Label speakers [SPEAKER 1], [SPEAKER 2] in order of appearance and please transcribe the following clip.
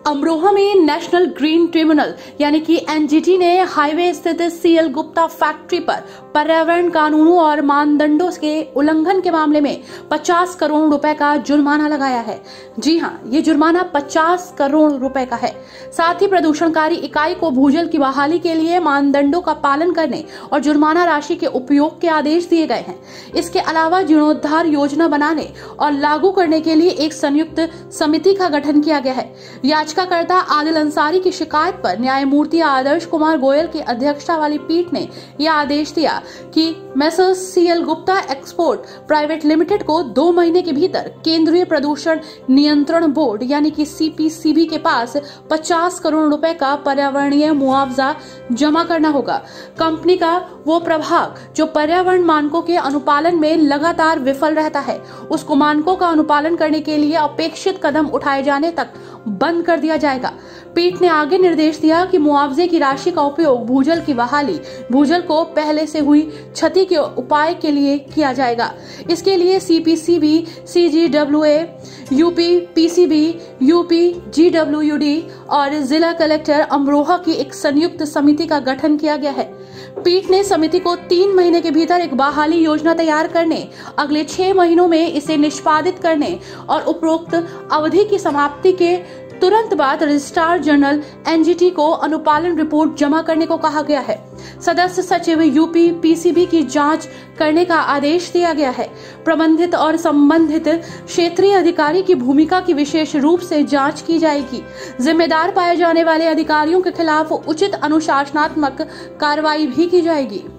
[SPEAKER 1] अमरोहा में national green tribunal यानी कि एनजीटी ने हाईवे स्थित सीएल गुप्ता फैक्ट्री पर पर्यावरण कानूनों और मानदंडों के उल्लंघन के मामले में 50 करोड़ रुपए का जुर्माना लगाया है। जी हां, ये जुर्माना 50 करोड़ रुपए का है। साथ ही प्रदूषणकारी इकाई को भूजल की बहाली के लिए मानदंडों का पालन करने और जुर्माना राशि के उपयोग के आदेश दिए गए हैं। इसके अलावा जीर्णोद्धार योजना बनाने और लागू करने के लिए एक संयुक्त समिति का गठन किया गया है। याचिकाकर्ता आदिल अंसारी की शिकायत पर न्यायमूर्ति आदर्श कुमार गोयल की अध्यक्षता वाली पीठ ने यह आदेश दिया कि Messrs CL Gupta export private limited को 2 महीने के भीतर केंद्रीय प्रदूषण नियंत्रण बोर्ड यानी कि सीपीसीबी के पास 50 करोड़ रुपए का पर्यावरणीय मुआवजा जमा करना होगा। कंपनी का वो प्रभाग जो पर्यावरण मानकों के अनुपालन में लगातार विफल रहता है, उसको मानकों का अनुपालन करने के लिए अपेक्षित कदम उठाए जाने तक बंद कर दिया जाएगा। पीठ ने आगे निर्देश दिया कि मुआवजे की राशि का उपयोग भूजल की बहाली, भूजल को पहले से हुई क्षति के उपाय के लिए किया जाएगा। इसके लिए CPCB, CGWA, UP PCB, UP GWD और जिला कलेक्टर अमरोहा की एक संयुक्त समिति का गठन किया गया है। पीठ ने समिति को 3 महीने के भीतर एक बहाली योजना तैयार करने, अगले 6 महीनों में इसे निष्पादित करने और उपरोक्त अवधि की समाप्ति के तुरंत बाद रजिस्ट्रार जनरल एनजीटी को अनुपालन रिपोर्ट जमा करने को कहा गया है। सदस्य सचिव यूपी पीसीबी की जांच करने का आदेश दिया गया है। प्रबंधित और संबंधित क्षेत्रीय अधिकारी की भूमिका की विशेष रूप से जांच की जाएगी। जिम्मेदार पाए जाने वाले अधिकारियों के खिलाफ उचित अनुशासनात्मक कार्रवाई भी की जाएगी।